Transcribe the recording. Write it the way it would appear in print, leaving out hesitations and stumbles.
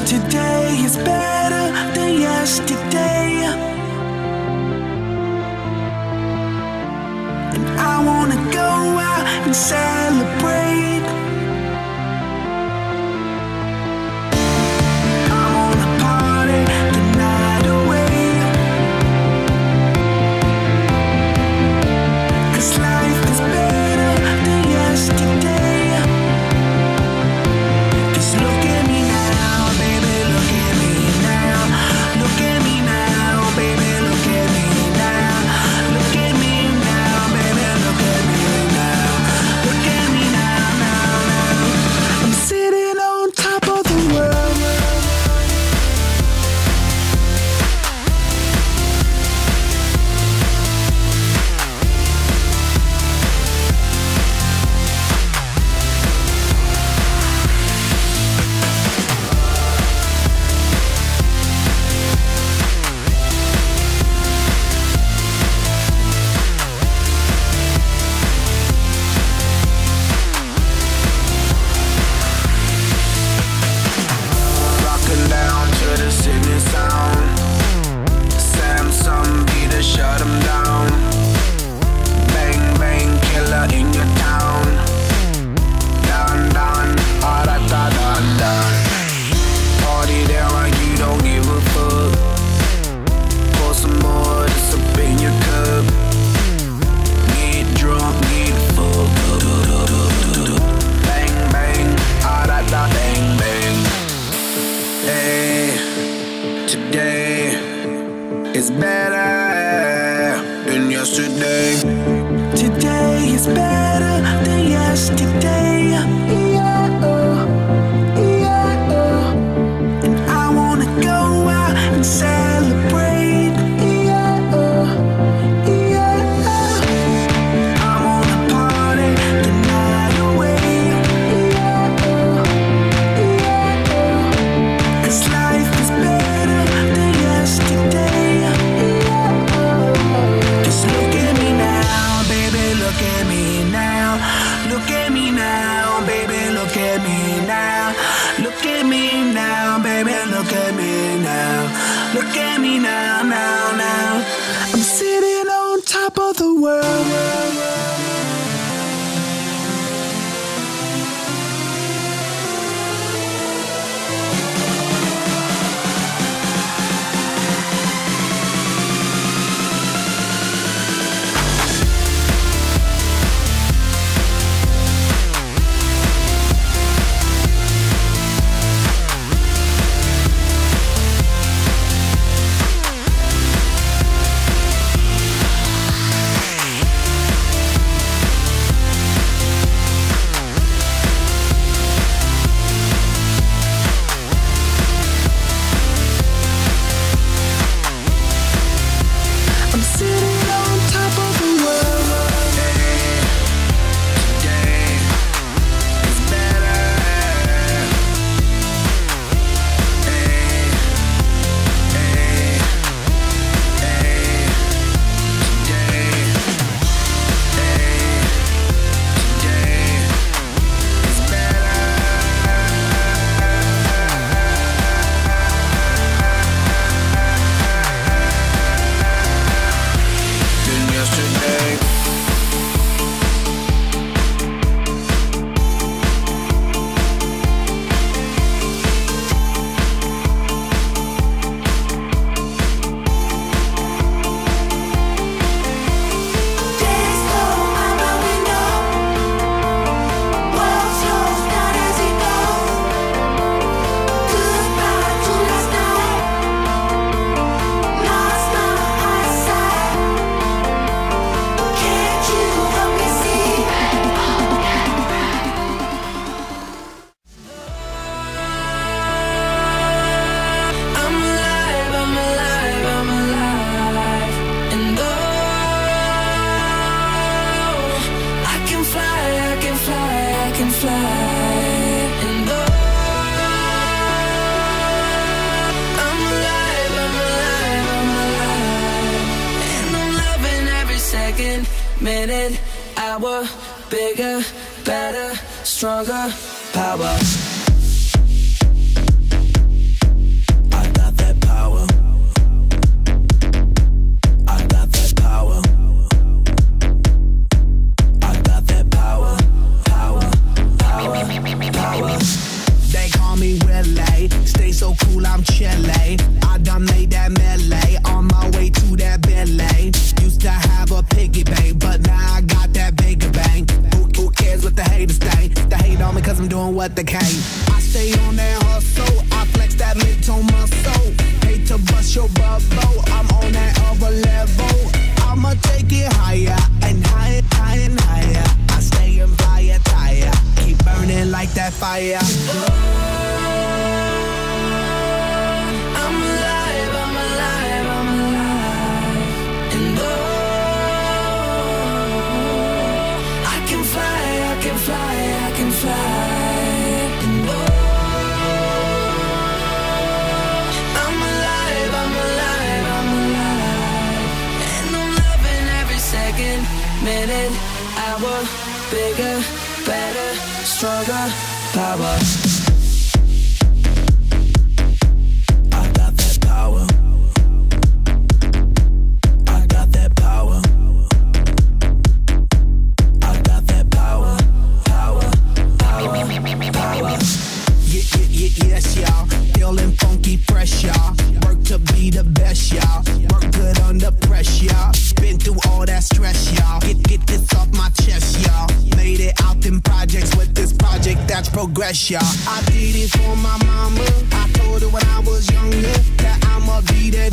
Today is better than yesterday, and I wanna go out and celebrate. I wanna party the night away, 'cause life is better than yesterday. Just look at me now, baby, look at me now. Look at me now, baby, look at me now. Look at me now, baby, look at me now. Look at me now, now, now. I'm sitting on top of the world. Rocking down to the Sydney sound. Samsung beat to shut 'em down. Bang, bang, killer in your town. Down, down, ah, da, da, da, da. Party down like you don't give a fuck. Pour some more, just up in your cup. Get drunk, get fucked up. Bang, bang, ah, da, da, bang, bang. Hey, today is better than yesterday. Today is better than yesterday. Yeah, yeah, and I wanna go out and celebrate. Yeah, yeah, I wanna party the night away. Yeah, 'cause life is better than yesterday. Just look at me now, baby, look at me now. Look at me now, baby, look at me now. Look at me now, baby, look at me now. Look at me now, now, now. I'm sitting on top of the world. I'm sitting on top of the world. Today is better. Today is better than yesterday. Days go out my window, world slows down as it goes. Goodbye to last night, lost my eyesight. Can't you help me see? I'm alive, I'm alive, I'm alive. And though I can fly, I can fly, I can fly. And though I'm alive, I'm alive, I'm alive. And I'm loving every second, minute, hour. Bigger, better, stronger, power. relay. Stay so cool, I'm chilly. I done made that melee on my way to that Bentley. Used to have a piggy bank, but now I got that bigger bang. Who cares what the haters think? They hate on me cause I'm doing what they can. I stay on that hustle, I flex that mid-tone muscle. Hate to bust your bubble, I'm on that other level. I'ma take it higher and higher, higher and higher. I stay in fire tire, keep burning like that fire. I'm alive, I'm alive, I'm alive. And I can fly, I can fly, I can fly. And I'm alive, I'm alive, I'm alive. And I'm loving every second, minute, hour. Bigger, better, stronger, power. I got that power. I got that power. I got that power. Power, power, power. Yes, y'all. Feeling funky fresh, y'all. Work to be the best, y'all. Work good under pressure, y'all. Been through all that stress, y'all. Get this off my chest, y'all. Made it out in projects with this project that's progress, y'all. I did it for my